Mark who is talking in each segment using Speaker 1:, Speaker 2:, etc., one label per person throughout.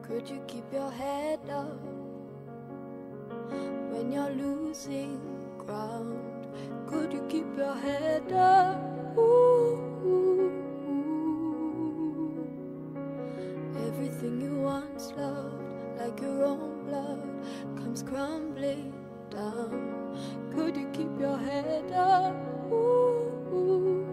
Speaker 1: Could you keep your head up when you're losing ground? Could you keep your head up? Ooh. Everything you once loved, like your own blood, comes crumbling down. Could you keep your head up? Ooh.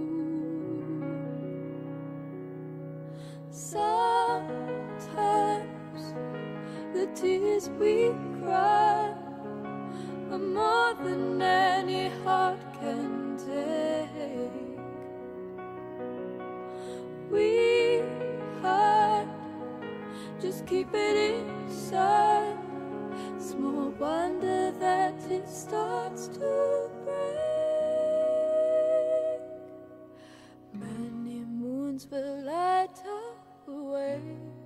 Speaker 1: Sometimes the tears we cry are more than any heart can take. We hide, just keep it inside. Small wonder that it starts to break. Many moons will light away,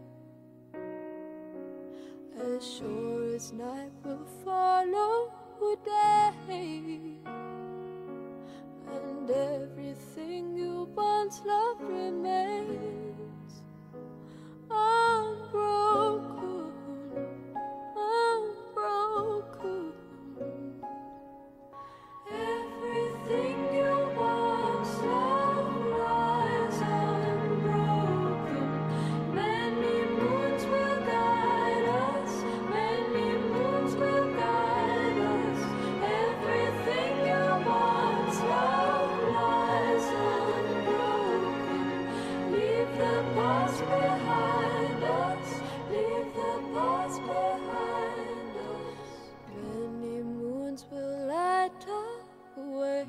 Speaker 1: as sure as night will follow day, and everything you once loved remains unbroken, unbroken. Everything you once loved lies unbroken. Many moons will guide us, many moons will guide us. Everything you once loved lies unbroken. Leave the past behind us, leave the past behind us. Many moons will light away,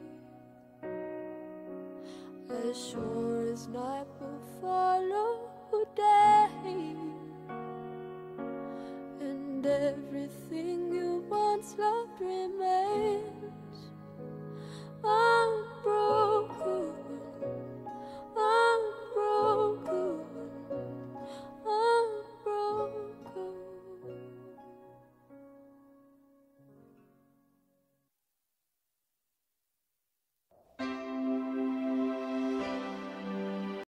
Speaker 1: as sure as night will follow day, and everything you once loved remains.